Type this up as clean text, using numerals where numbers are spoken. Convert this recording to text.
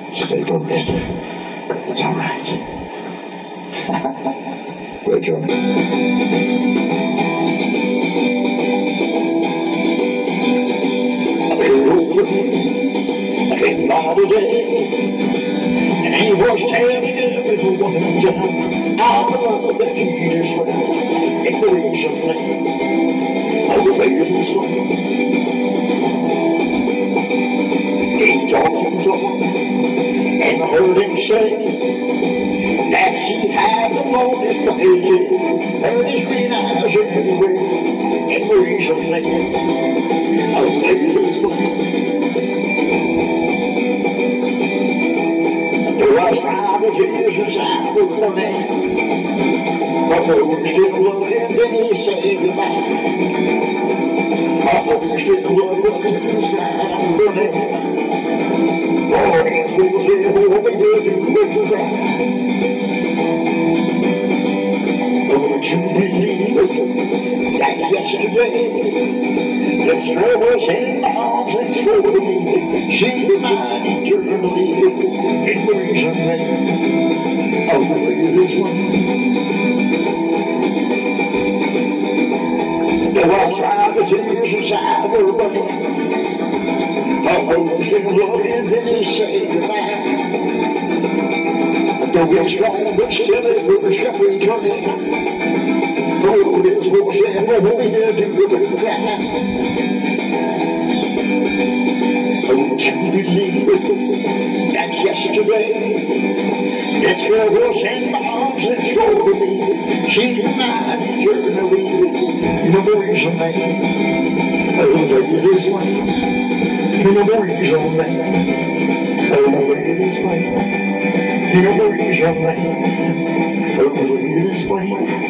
Stay focused. It's all right. Wait, Johnny. I've been over. I came all the day. And he was telling everyone down all the love that he just went. It brings something. All the way this way. He talked and talked. And I heard him say that she had the longest baby, heard his green eyes everywhere, and recently, I laid his foot. There was 5 years since I was a man, but though we still love him, then he said goodbye. Although we still love him, inside I'm burning. Oh, it's what was there over here to make us right. Don't you believe it? That yesterday, this girl was in my arms and swore to me she would mine eternally. It brings a man away this way. There was 5 years since I was running. Almost in love and then he said goodbye. Don't get strong, but still his words kept returning. Oh, this was never only here to go and cry. Don't you believe it? That yesterday, this girl was in my arms and swore to me she'd mine eternally. No reason, man. Oh, this way. No reason, man. Oh, this way. No reason, man. Oh, this way.